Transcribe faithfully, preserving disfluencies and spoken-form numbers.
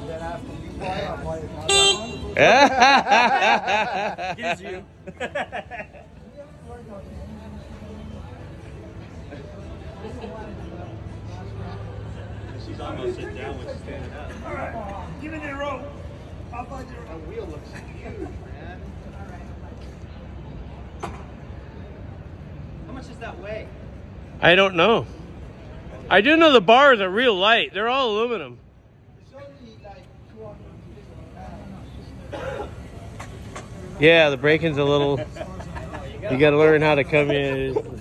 Gives you. She's almost sitting down when she's standing up. All right, give me the rope. I'll find you. The wheel looks huge, man. How much does that weigh? I don't know. I do know the bars are real light. They're all aluminum. It's only like two hundred pounds. Yeah, the braking's a little... You gotta learn how to come in.